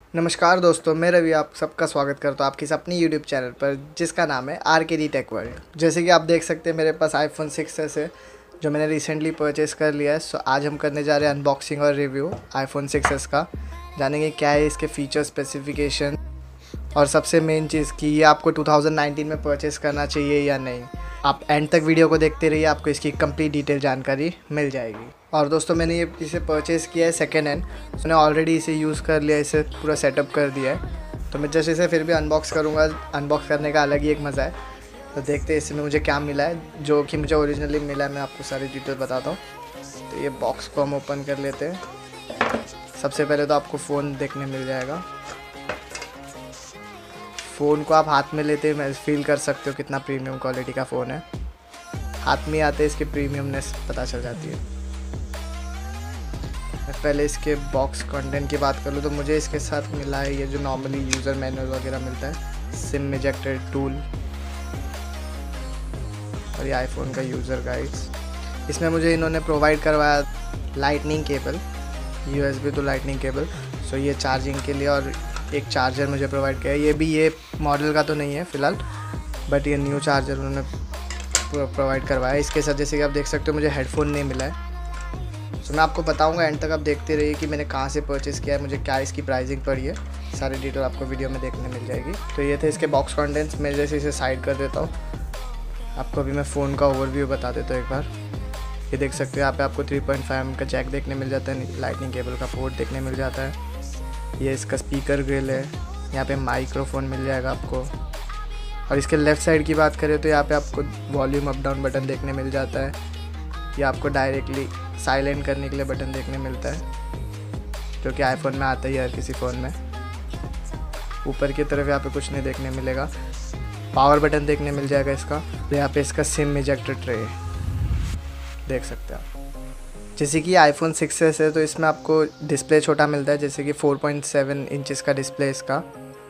नमस्कार दोस्तों, मैं रवि आप सबका स्वागत करता हूँ आपकी अपनी यूट्यूब चैनल पर जिसका नाम है RKD टेक वर्ल्ड। जैसे कि आप देख सकते हैं मेरे पास iPhone 6s है जो मैंने रिसेंटली परचेज़ कर लिया है। सो आज हम करने जा रहे हैं अनबॉक्सिंग और रिव्यू iPhone 6s का। जानेंगे क्या है इसके फीचर स्पेसिफिकेशन और सबसे मेन चीज़ कि ये आपको 2019 में परचेज़ करना चाहिए या नहीं। आप एंड तक वीडियो को देखते रहिए, आपको इसकी कंप्लीट डिटेल जानकारी मिल जाएगी। और दोस्तों मैंने ये इसे परचेज़ किया है सेकेंड हैंड, मैंने ऑलरेडी इसे यूज़ कर लिया, इसे पूरा सेटअप कर दिया है। तो मैं जस्ट इसे फिर भी अनबॉक्स करूँगा। अनबॉक्स करने का अलग ही एक मज़ा है। तो देखते हैं इसमें मुझे क्या मिला है, जो कि मुझे ओरिजिनली मिला है। मैं आपको सारी डिटेल बताता हूँ। तो ये बॉक्स को हम ओपन कर लेते हैं। सबसे पहले तो आपको फ़ोन देखने मिल जाएगा। फ़ोन को आप हाथ में लेते हैं फील कर सकते हो कितना प्रीमियम क्वालिटी का फ़ोन है। हाथ में आते इसकी प्रीमियमनेस पता चल जाती है। पहले इसके बॉक्स कंटेंट की बात कर लूँ तो मुझे इसके साथ मिला है ये जो नॉर्मली यूज़र मैनुअल वगैरह मिलता है, सिम इजेक्टर टूल और ये आईफोन का यूज़र गाइड्स। इसमें मुझे इन्होंने प्रोवाइड करवाया lightning cable, USB to lightning cable. So ये चार्जिंग के लिए, और एक चार्जर मुझे प्रोवाइड किया है। ये भी ये मॉडल का तो नहीं है फ़िलहाल, बट ये न्यू चार्जर उन्होंने प्रोवाइड करवाया। इसके साथ जैसे कि आप देख सकते हो मुझे हेडफोन नहीं मिला है। तो मैं आपको बताऊंगा एंड तक, आप देखते रहिए कि मैंने कहाँ से परचेज़ किया है, मुझे क्या इसकी प्राइसिंग पड़ी है। सारी डिटेल आपको वीडियो में देखने मिल जाएगी। तो ये थे इसके बॉक्स कंटेंट्स। मैं जैसे इसे साइड कर देता हूँ, आपको अभी मैं फ़ोन का ओवरव्यू बता देता हूँ एक बार। ये देख सकते हो यहाँ पे आपको 3.5mm का जैक देखने मिल जाता है, लाइटनिंग केबल का पोर्ट देखने मिल जाता है। ये इसका स्पीकर ग्रिल है, यहाँ पे माइक्रोफोन मिल जाएगा आपको। और इसके लेफ़्ट साइड की बात करें तो यहाँ पे आपको वॉल्यूम अप डाउन बटन देखने मिल जाता है। ये आपको डायरेक्टली साइलेंट करने के लिए बटन देखने मिलता है, जो कि आईफोन में आता ही है हर किसी फ़ोन में। ऊपर की तरफ यहाँ पे कुछ नहीं देखने मिलेगा। पावर बटन देखने मिल जाएगा इसका। तो यहाँ पे इसका सिम इजेक्टर ट्रे देख सकते हैं आप। जैसे कि आईफोन 6s है तो इसमें आपको डिस्प्ले छोटा मिलता है, जैसे कि 4.7 इंचज़ का डिस्प्ले इसका।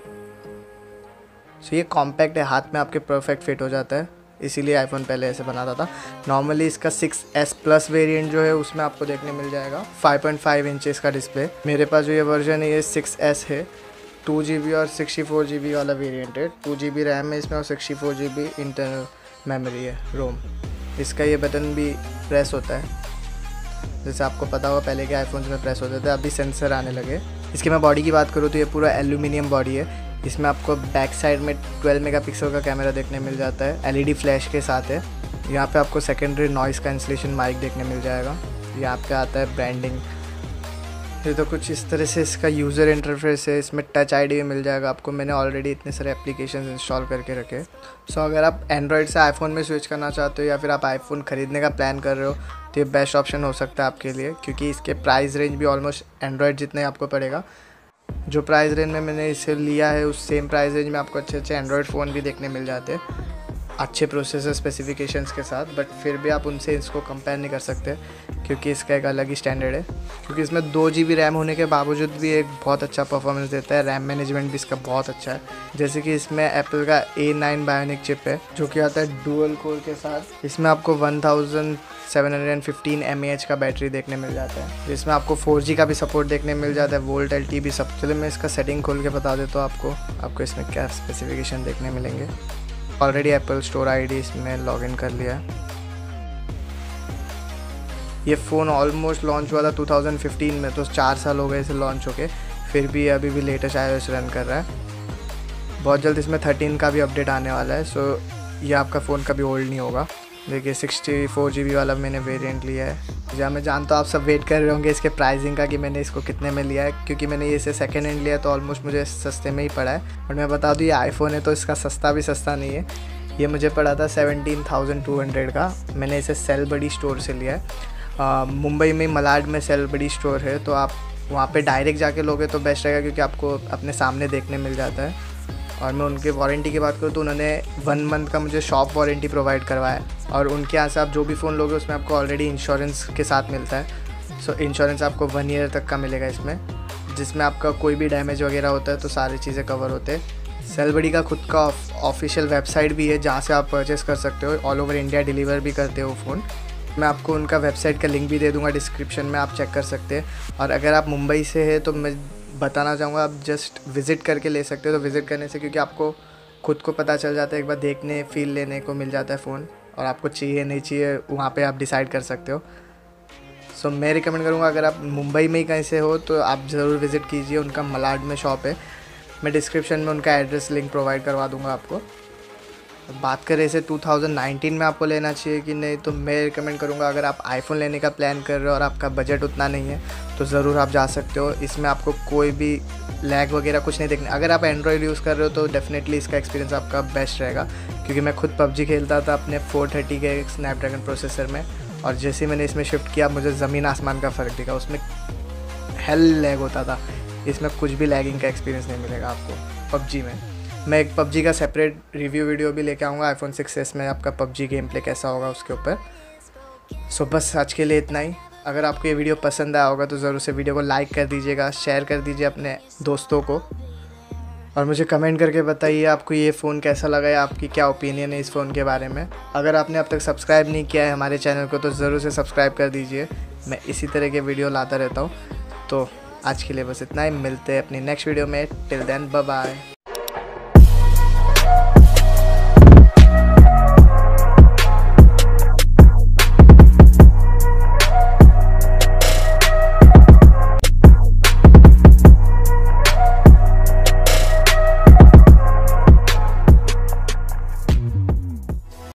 सो ये कॉम्पैक्ट है, हाथ में आपके परफेक्ट फिट हो जाता है, इसीलिए आईफोन पहले ऐसे बनाता था। नॉर्मली इसका 6s प्लस वेरिएंट जो है उसमें आपको देखने मिल जाएगा 5.5 इंचज़ का डिस्प्ले। मेरे पास जो ये वर्जन है ये 6s है, 2GB और 64GB वाला वेरिएंट है। 2GB रैम है इसमें और 64GB इंटरनल मेमोरी है, रोम। इसका ये बटन भी प्रेस होता है, जैसे आपको पता होगा पहले के आईफोन्स में प्रेस होते थे, अभी सेंसर आने लगे। इसकी मैं बॉडी की बात करूँ तो ये पूरा एल्यूमिनियम बॉडी है। इसमें आपको बैक साइड में 12 मेगापिक्सल का कैमरा देखने मिल जाता है, LED फ्लैश के साथ है। यहाँ पे आपको सेकेंडरी नॉइज़ कैंसलेशन माइक देखने मिल जाएगा। यहाँ पे आता है ब्रांडिंग। ये तो कुछ इस तरह से इसका यूज़र इंटरफेस है। इसमें टच ID भी मिल जाएगा आपको। मैंने ऑलरेडी इतने सारे एप्लीकेशंस इंस्टॉल करके रखे। सो अगर आप एंड्रॉयड से आईफोन में स्विच करना चाहते हो या फिर आप आईफोन ख़रीदने का प्लान कर रहे हो तो ये बेस्ट ऑप्शन हो सकता है आपके लिए, क्योंकि इसके प्राइस रेंज भी ऑलमोस्ट एंड्रॉयड जितने आपको पड़ेगा। जो प्राइस रेंज में मैंने इसे लिया है उस सेम प्राइस रेंज में आपको अच्छे अच्छे एंड्रॉयड फ़ोन भी देखने मिल जाते हैं, अच्छे प्रोसेसर स्पेसिफिकेशंस के साथ। बट फिर भी आप उनसे इसको कंपेयर नहीं कर सकते, क्योंकि इसका एक अलग ही स्टैंडर्ड है। क्योंकि इसमें 2GB रैम होने के बावजूद भी एक बहुत अच्छा परफॉर्मेंस देता है। रैम मैनेजमेंट भी इसका बहुत अच्छा है। जैसे कि इसमें एप्पल का A9 बायोनिक चिप है जो कि आता है डुअल कोर के साथ। इसमें आपको 1715 mAh का बैटरी देखने मिल जाता है, जिसमें आपको 4G का भी सपोर्ट देखने मिल जाता है, वोल्ट LTE भी सब। चलिए मैं इसका सेटिंग खोल के बता देता हूँ आपको इसमें क्या स्पेसिफिकेशन देखने मिलेंगे। ऑलरेडी एप्पल स्टोर ID इसमें लॉगिन कर लिया है। ये फ़ोन ऑलमोस्ट लॉन्च हुआ था 2015 में, तो 4 साल हो गए इसे लॉन्च होके, फिर भी अभी भी लेटेस्ट iOS रन कर रहा है। बहुत जल्द इसमें 13 का भी अपडेट आने वाला है। सो ये आपका फ़ोन कभी ओल्ड नहीं होगा। देखिए 64GB वाला मैंने वेरिएंट लिया है। जहाँ मैं जानता हूँ आप सब वेट कर रहे होंगे इसके प्राइसिंग का कि मैंने इसको कितने में लिया है, क्योंकि मैंने ये इसे सेकेंड हैंड लिया तो ऑलमोस्ट मुझे सस्ते में ही पड़ा है। बट मैं बता दूँ ये आईफोन है तो इसका सस्ता भी सस्ता नहीं है। ये मुझे पड़ा था 17,200 का। मैंने इसे सेलबडी स्टोर से लिया है। मुंबई में मलाड में सेलबडी स्टोर है, तो आप वहाँ पे डायरेक्ट जाके लोगे तो बेस्ट रहेगा, क्योंकि आपको अपने सामने देखने मिल जाता है। और मैं उनके वारंटी की बात करूँ तो उन्होंने 1 मंथ का मुझे शॉप वारंटी प्रोवाइड करवाया। और उनके यहाँ से आप जो भी फ़ोन लोगे उसमें आपको ऑलरेडी इंश्योरेंस के साथ मिलता है। सो इंश्योरेंस आपको 1 ईयर तक का मिलेगा इसमें, जिसमें आपका कोई भी डैमेज वगैरह होता है तो सारी चीज़ें कवर होते हैं। सेलबडी का खुद का ऑफिशियल वेबसाइट भी है जहाँ से आप परचेस कर सकते हो। ऑल ओवर इंडिया डिलीवर भी करते हो फ़ोन। मैं आपको उनका वेबसाइट का लिंक भी दे दूँगा डिस्क्रिप्शन में, आप चेक कर सकते हैं। और अगर आप मुंबई से हैं तो मैं बताना चाहूँगा, आप जस्ट विज़िट करके ले सकते हो। तो विज़िट करने से क्योंकि आपको खुद को पता चल जाता है, एक बार देखने फ़ील लेने को मिल जाता है फ़ोन, और आपको चाहिए नहीं चाहिए वहाँ पे आप डिसाइड कर सकते हो। सो मैं रिकमेंड करूँगा, अगर आप मुंबई में ही कहीं से हो तो आप ज़रूर विज़िट कीजिए। उनका मलाड में शॉप है, मैं डिस्क्रिप्शन में उनका एड्रेस लिंक प्रोवाइड करवा दूँगा आपको। बात करें इसे 2019 में आपको लेना चाहिए कि नहीं, तो मैं रिकमेंड करूँगा अगर आप आईफोन लेने का प्लान कर रहे हो और आपका बजट उतना नहीं है तो ज़रूर आप जा सकते हो। इसमें आपको कोई भी लैग वगैरह कुछ नहीं देखना। अगर आप एंड्रॉयड यूज़ कर रहे हो तो डेफिनेटली इसका एक्सपीरियंस आपका बेस्ट रहेगा, क्योंकि मैं खुद पबजी खेलता था अपने 430 के स्नैपड्रैगन प्रोसेसर में, और जैसे मैंने इसमें शिफ्ट किया मुझे ज़मीन आसमान का फ़र्क दिखा। उसमें हेल लैग होता था, इसमें कुछ भी लैगिंग का एक्सपीरियंस नहीं मिलेगा आपको पबजी में। मैं एक पबजी का सेपरेट रिव्यू वीडियो भी लेके आऊँगा आईफोन 6s में, आपका पबजी गेम प्ले कैसा होगा उसके ऊपर। सो बस आज के लिए इतना ही। अगर आपको ये वीडियो पसंद आया होगा तो ज़रूर से वीडियो को लाइक कर दीजिएगा, शेयर कर दीजिए अपने दोस्तों को, और मुझे कमेंट करके बताइए आपको ये फ़ोन कैसा लगा या आपकी क्या ओपिनियन है इस फ़ोन के बारे में। अगर आपने अब तक सब्सक्राइब नहीं किया है हमारे चैनल को तो ज़रूर से सब्सक्राइब कर दीजिए, मैं इसी तरह के वीडियो लाता रहता हूँ। तो आज के लिए बस इतना ही, मिलते हैं अपनी नेक्स्ट वीडियो में। Till then bye bye.